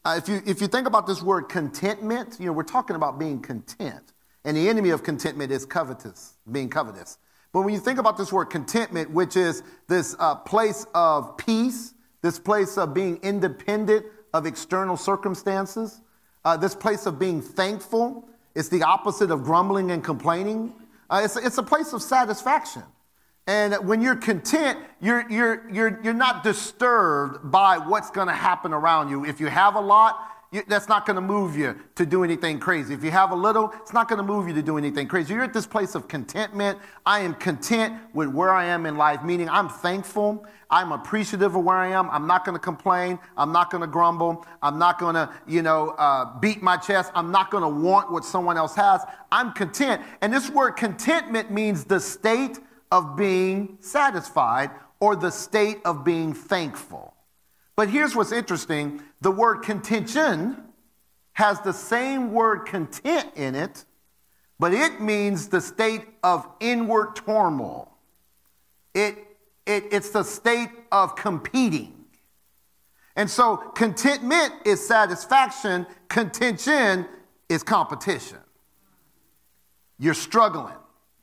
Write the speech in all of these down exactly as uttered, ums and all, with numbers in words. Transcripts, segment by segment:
Uh, if you if you think about this word contentment, you know, we're talking about being content. And the enemy of contentment is covetous, being covetous. But when you think about this word contentment, which is this uh, place of peace, this place of being independent of external circumstances, uh, this place of being thankful, it's the opposite of grumbling and complaining. Uh, it's, it's a place of satisfaction. And when you're content, you're, you're, you're, you're not disturbed by what's going to happen around you. If you have a lot, you, that's not going to move you to do anything crazy. If you have a little, it's not going to move you to do anything crazy. You're at this place of contentment. I am content with where I am in life, meaning I'm thankful. I'm appreciative of where I am. I'm not going to complain. I'm not going to grumble. I'm not going to, you know, uh, beat my chest. I'm not going to want what someone else has. I'm content. And this word contentment means the state of being satisfied or the state of being thankful. But here's what's interesting. The word contention has the same word content in it, but it means the state of inward turmoil. It, it, it's the state of competing. And so contentment is satisfaction. Contention is competition. You're struggling.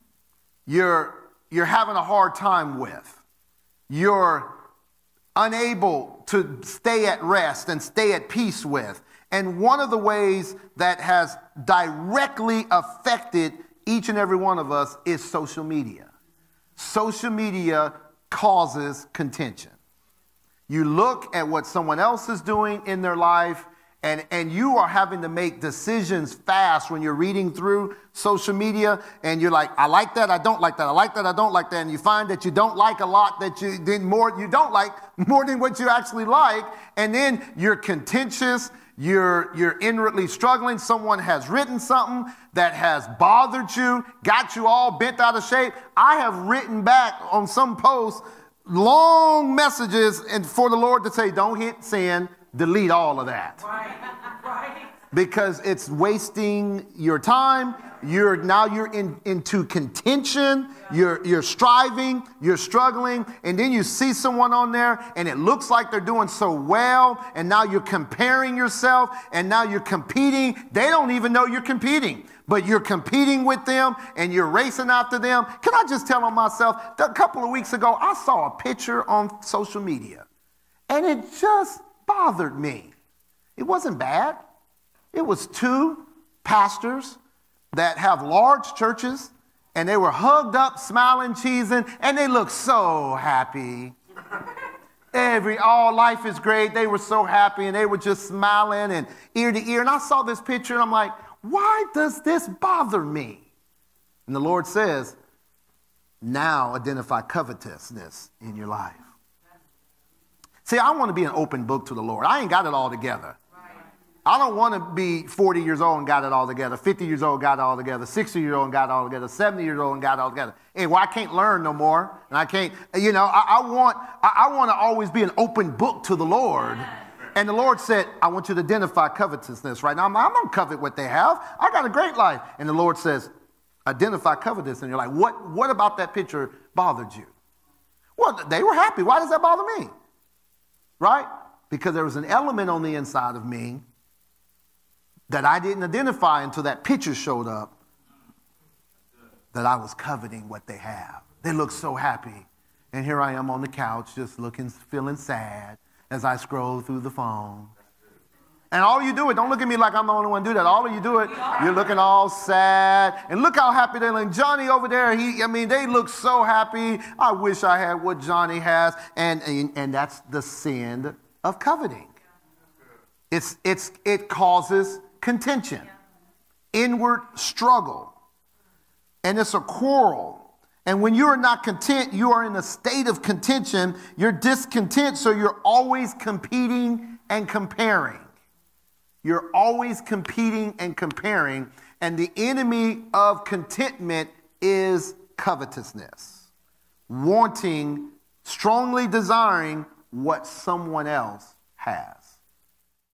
You're You're having a hard time with. You're unable to stay at rest and stay at peace with. And one of the ways that has directly affected each and every one of us is social media. Social media causes contention. You look at what someone else is doing in their life, And, and you are having to make decisions fast when you're reading through social media, and you're like, I like that, I don't like that, I like that, I don't like that, and you find that you don't like a lot that you did more, you don't like more than what you actually like, and then you're contentious, you're, you're inwardly struggling, someone has written something that has bothered you, got you all bent out of shape. I have written back on some posts long messages and for the Lord to say, don't hit send. Delete all of that. Right, right. Because it's wasting your time. You're now you're in, into contention. Yeah. You're you're striving. You're struggling, and then you see someone on there, and it looks like they're doing so well, and now you're comparing yourself, and now you're competing. They don't even know you're competing, but you're competing with them, and you're racing after them. Can I just tell on myself? A couple of weeks ago, I saw a picture on social media, and it just bothered me. It wasn't bad. It was two pastors that have large churches, and they were hugged up, smiling, cheesing, and they looked so happy. Every, all life is great. They were so happy, and they were just smiling and ear to ear. And I saw this picture, and I'm like, why does this bother me? And the Lord says, now identify covetousness in your life. See, I want to be an open book to the Lord. I ain't got it all together. I don't want to be forty years old and got it all together, fifty years old, got it all together, sixty years old and got it all together, seventy years old and got it all together. Anyway, I can't learn no more. And I can't, you know, I, I want I, I want to always be an open book to the Lord. And the Lord said, I want you to identify covetousness right now. I'm, I'm going to covet what they have. I got a great life. And the Lord says, identify covetousness. And you're like, what, what about that picture bothered you? Well, they were happy. Why does that bother me? Right? Because there was an element on the inside of me that I didn't identify until that picture showed up, that I was coveting what they have. They look so happy. And here I am on the couch just looking, feeling sad as I scroll through the phone. And all you do it, don't look at me like I'm the only one to do that. All of you do it, you're looking all sad. And look how happy they look. Johnny over there, he, I mean, they look so happy. I wish I had what Johnny has. And, and, and that's the sin of coveting. It's, it's, it causes contention, inward struggle. And it's a quarrel. And when you are not content, you are in a state of contention. You're discontent, so you're always competing and comparing. You're always competing and comparing, and the enemy of contentment is covetousness, wanting, strongly desiring what someone else has.